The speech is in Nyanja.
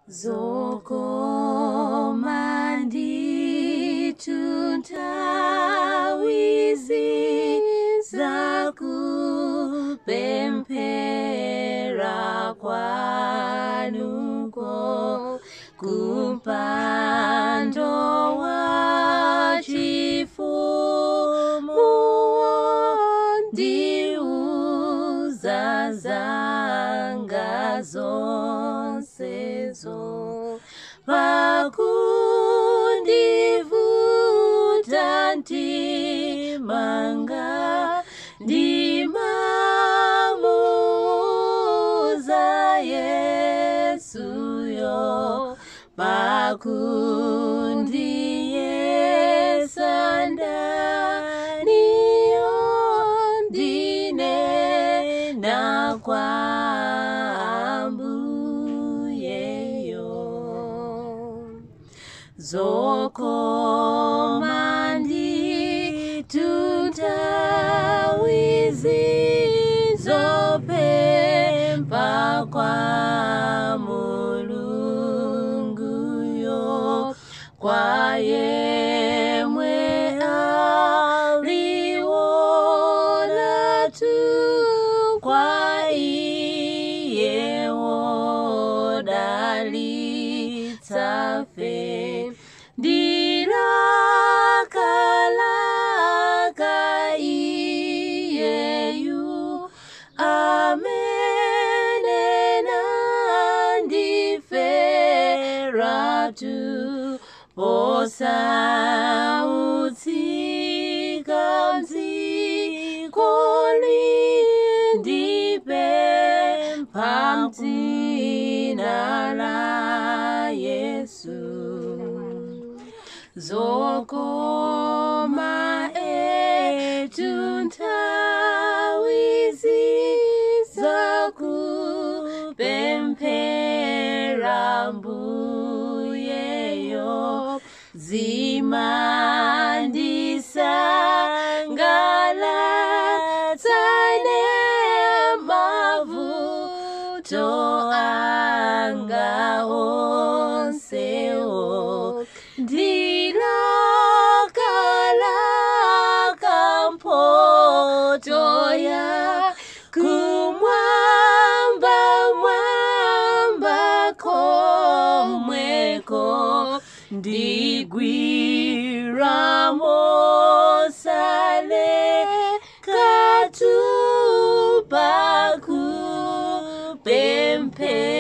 Zokoma nditu nthawizi zakupemphera kwanuko kumpando wa chifumu ndiuza zanga zonsezo pakundivuta ntimanga ndimamuza Yesuyo pakundiyesa ndaniyo ndinena kwa Zokoma nditu nthawizi zopempha kwa Mulunguyo kwa yemwe aliwona tu kwa iye wodalitsa fe ndirakalaka iyeyu amene nandifera tu posautsika mdzikoli ndipempha m'dzina la Yesu. Zokoma etu nthawizi zakupemphera Mbuyeyo zimandisangalatsa mavuto anga onsewo ndilakalaka mpoto ya kumwamba mwamba komweko ndigwira mosale katupa kupemphe